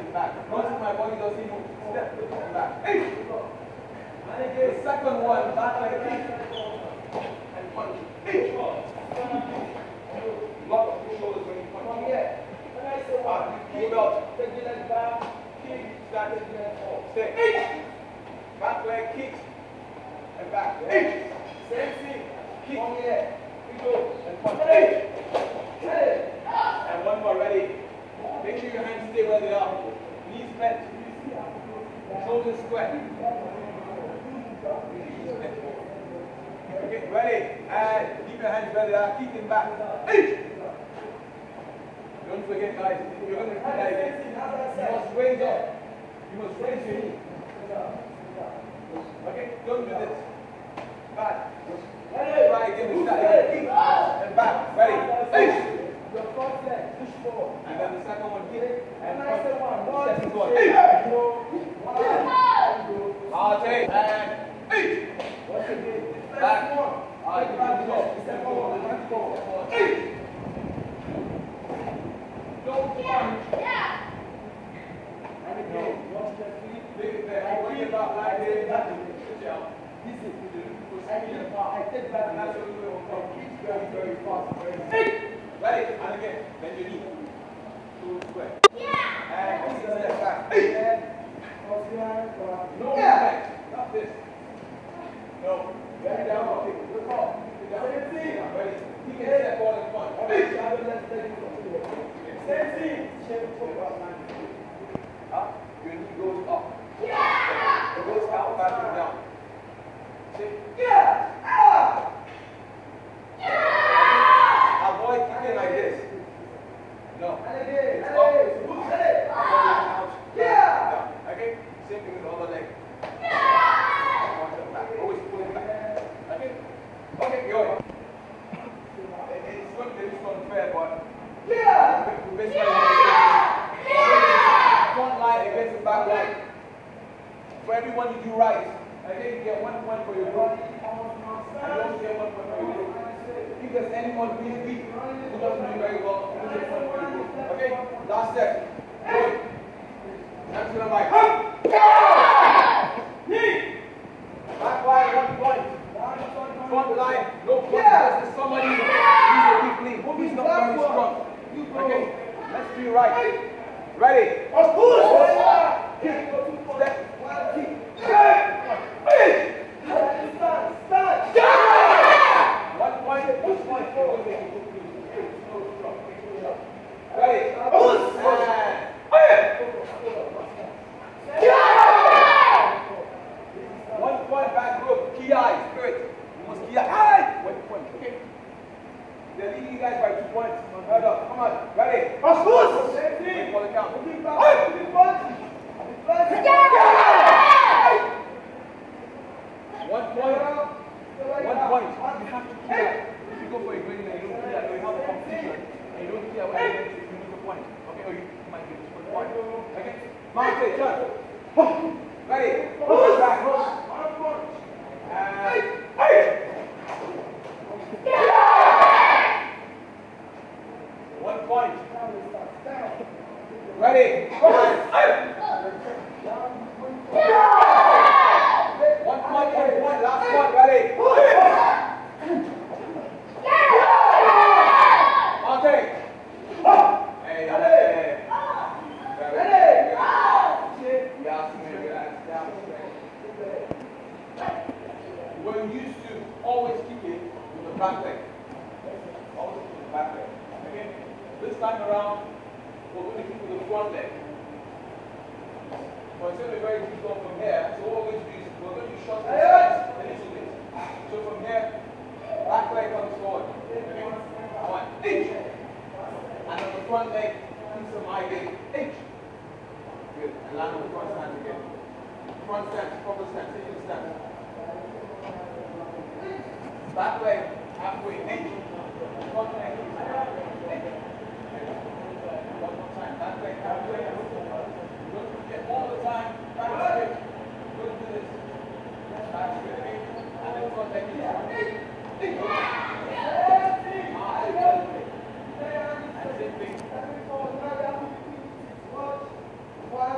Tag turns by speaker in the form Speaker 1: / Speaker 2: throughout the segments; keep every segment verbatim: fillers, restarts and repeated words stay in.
Speaker 1: and back. Notice my body doesn't move. Step and back. Hey! The second one, back like a kick. And punch. Hey! Lock up your shoulders when you punch. Ah, keep belt. Take your leg back. Kick. Back. Stay. Hey! Back leg kick. And back. Hey! Sensei. Kick. And punch. Hey! And one more, ready. Make sure your hands stay where they are. Knees bent. Shoulders square. Okay, ready. And keep your hands where they are. Keep them back. Don't forget, guys, you're going to repeat that again. You must raise up. You must raise your knee. Okay, don't do this. Back. Try again with that. Keep and back. Ready. Your first leg, push forward. And then the second one, hit it. And the second one, second one. I'll take. And eight. What's it? Back. I'll take it. Step forward. Step forward. Eight. Don't punch. Yeah. And again, watch the feet. Leave it there. Worry about like this. Good job. This is the I take back. And that's what we will from. Keep very, very fast. Eight. Ready? And again, bend your knee. Two square. Yeah! And keep the step back. And cross your hands. No movement. Not this. No. Bend down. Look up. Sensei. Ready? Keep your step all in front. Sensei. Shape foot up. Up. Your knee goes up. Yeah! It goes out, back, and down. See? Yeah! Ah! Yeah! Avoid kicking like this. No. It's up. Yeah! Okay? Same thing with the other leg. Yeah! Always pull it back. Okay? Okay, go ahead. It's going to be unfair, but yeah! Front line against the back line. For everyone you do right, okay, you get one point for your body. And you also get one point for your group. If there's anyone really weak who doesn't do very well, you get one for your group. Okay? Last step. Good. That's what I'm like. Knee! Back line, one point. Front line, no point. Yeah. There's somebody who's a weak knee. He's not very strong. Okay? Let's do right. Ready? Kick. Step. Kick. Stand. Stand. One point. One point. Ready? One point back group. Key eye. Spirit. You must key eye. One point. Okay. They're leading you guys by two points. Head up. Come on. Ready? Wait for the count. One point. One point. You have to clear. If you go for a green and you don't clear, you have a competition and you don't clear when you get you lose a point. Okay, or you might get just one point. Okay? Mount it, turn. Ready? Push back. One punch. And one point. Ready? One point, one point, last one, ready? Okay. Hey, hey. Ready? We're used to always kick it with the back leg. Always kick with the back leg. Okay? This time around, we're going to kick with the front leg. Well, it's going to be very difficult from here. So what we're going to do is we're going to short the sides a little bit. So from here, back leg comes forward. Okay? One. Each. And on the front leg, do some high leg. Each. Good. And land on the front stance again. Front stance, proper stance, sitting stance. Back leg, halfway. Each. Front leg. Each. One more time. Back leg, halfway. Don't forget all the time. Back straight. Don't do this. Back straight. Okay? And then front leg. Each. And same thing.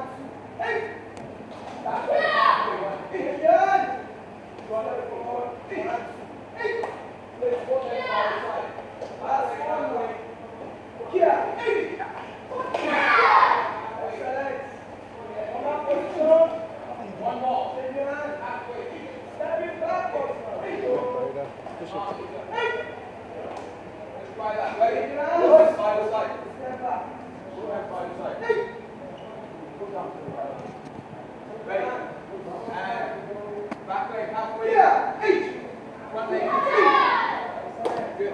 Speaker 1: Ready. And back leg halfway. Yeah. Eight. Front leg. Eight. Good.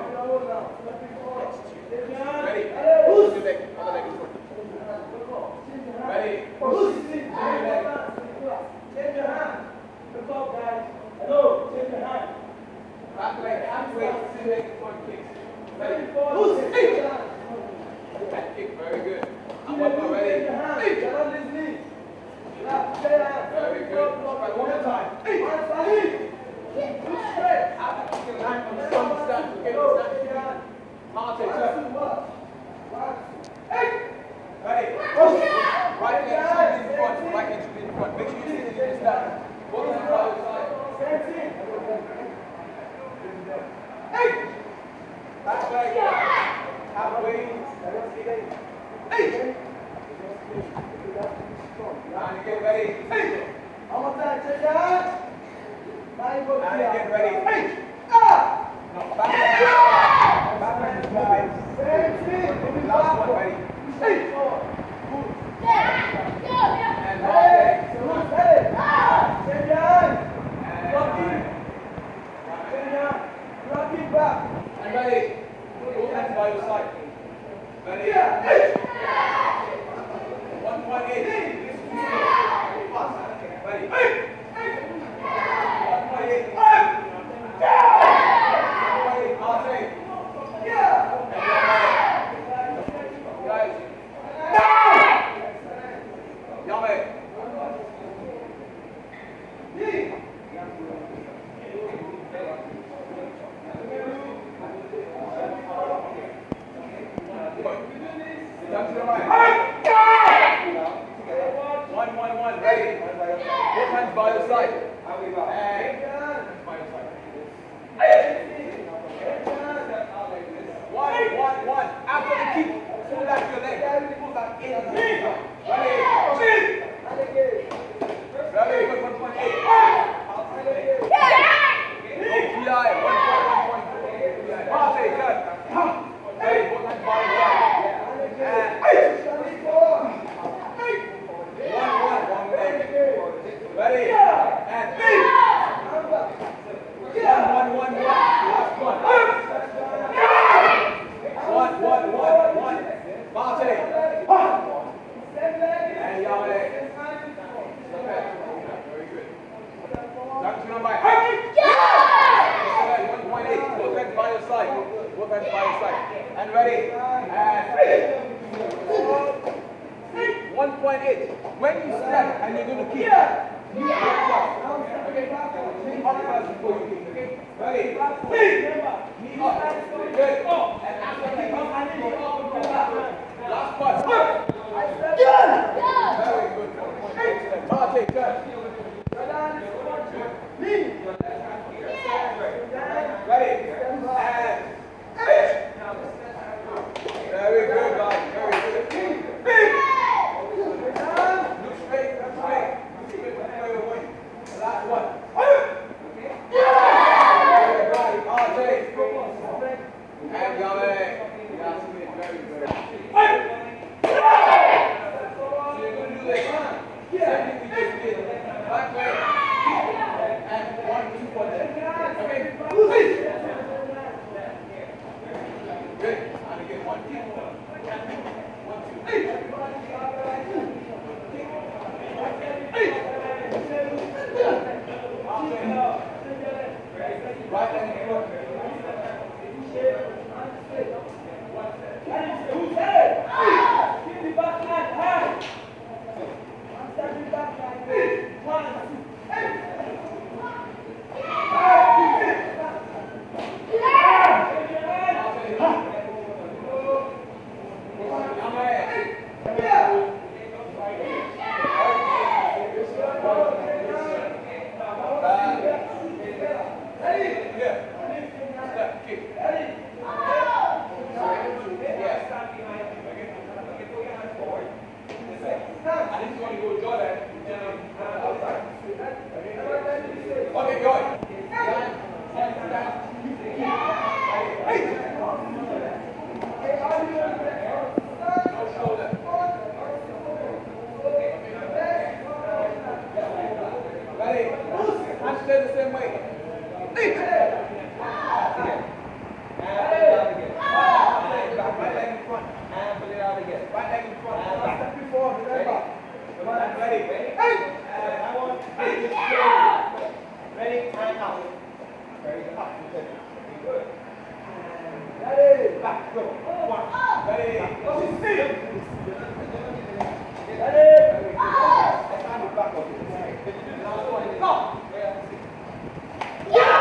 Speaker 1: Ready. Who's the leg? Other leg is front. Ready. Who's the leg? Change your hand. Look up, guys. Hello. Change your hand. Back leg halfway. Same leg front kicks. Ready. Who's the leg? That kick. Very good. I'm up already. Eight. Very good. One more time. Eight. After kicking line from the front stand, okay, stand. Marte, turn. Eight. Ready. Right leg should be in front. Right leg should be in front. Make sure you sit in this stand. Both hands by your side. Eight. Back leg. Halfway. Eight. And get ready. Eight. One more time. Check your hands. And get ready. Eight. Ah. No, back leg. Back leg is moving. Last one. Ready. Eight. And last leg. Check your hands. Blocking. Check your hands. Blocking back. And ready. Both hands by your side. Ready. Eight. one point eight. Ready. Eight. one point eight. Guys. Yame. Down to the right. One, one, one. Ready. Both hands by your side. And by your side. One, one, one. After the kick, pull back your leg. Pull back in. Ready. Ready. one point eight. No P I. one point one point four. Marte, good. Ready. Both hands by your side. And eight. One, one, one leg. Ready? And eight. One, one, one, one. Last one. One, one, one, one. Marte. And Yame. Very good. Down to number eight. one point eight. Both hands by your side. Both hands by your side. And ready? And eight. one point eight. When you step and you're going to kick, yeah. You okay? Knee up first before you kick, okay? Ready? Knee up. Good. And after kick up, knee up. Last one. Yeah. Very good. Marte, good. Knee. Ready? And eight. Very good, guys. Very good. Big. Look straight, look straight. Look straight where you're going. The last one. Okay? Very good. Marte. And Yame. Yes, very good. same way. Lead. And back leg in front. And pull it out again. Right leg in front. And back. Before, remember. Ready. Ready. Hey. And I want. Ready. And out. Very good. Up. Very good. Ready. Back. Go. One. Ready. Go. Speed. Ready. Let's hand it back up. Last one. Go. Yeah.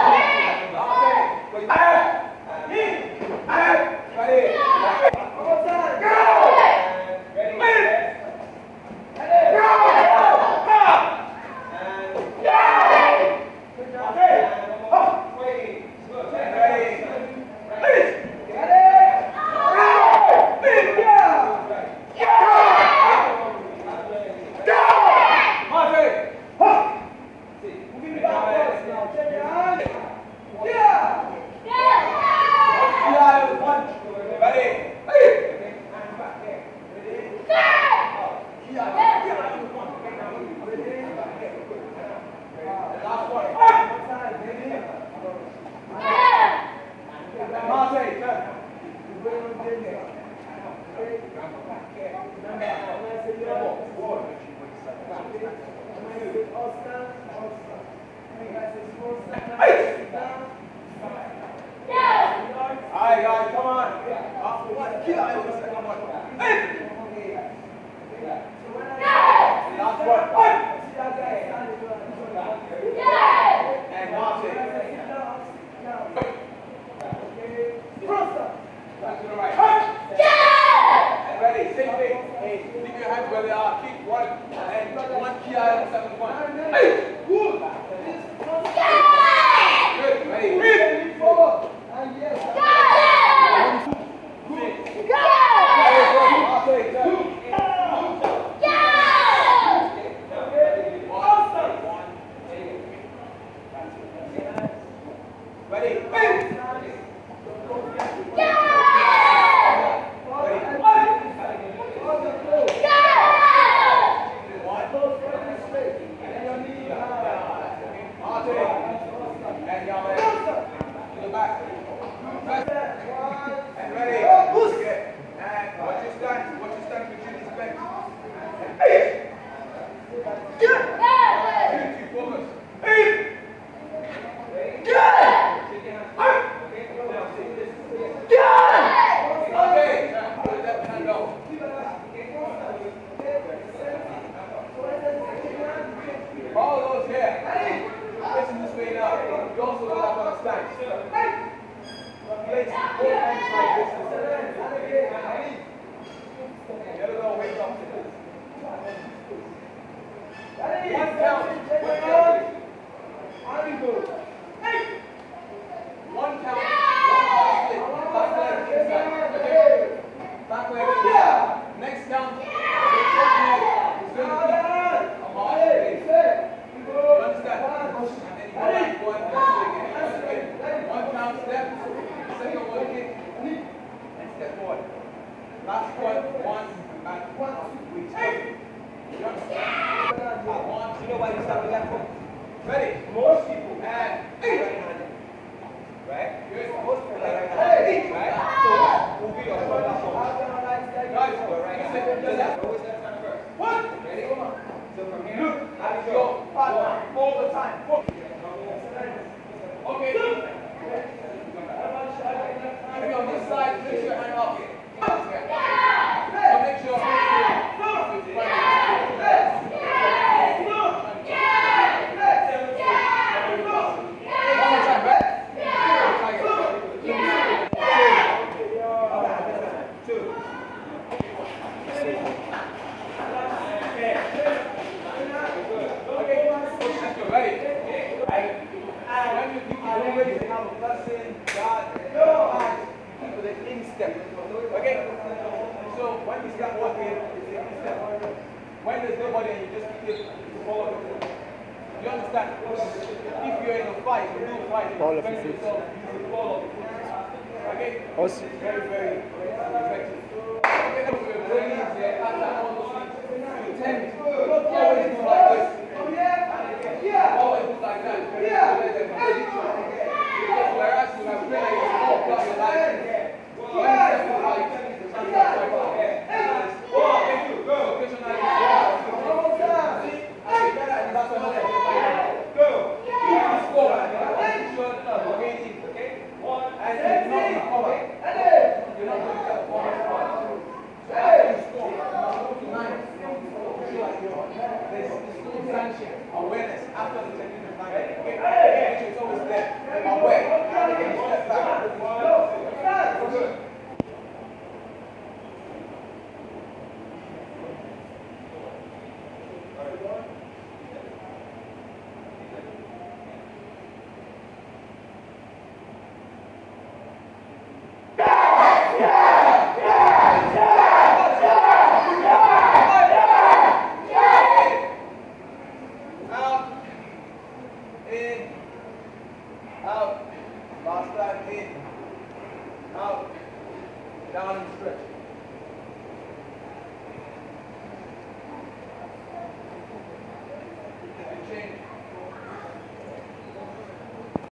Speaker 1: Alright guys, come on. After one, kill out the second one. Last one. And Martin. Back to the right. And ready, same thing. Hey, leave your hands where they are. Keep one. And one key out of the second one. Hey, good. Good, ready. Ready. Forward. And yes. Always move like this. Always move like that. There's full sanction, awareness after the technique of landing. Make sure it's always there. Aware. And you step back. Good. Out. Last time in. Out. Down and stretch.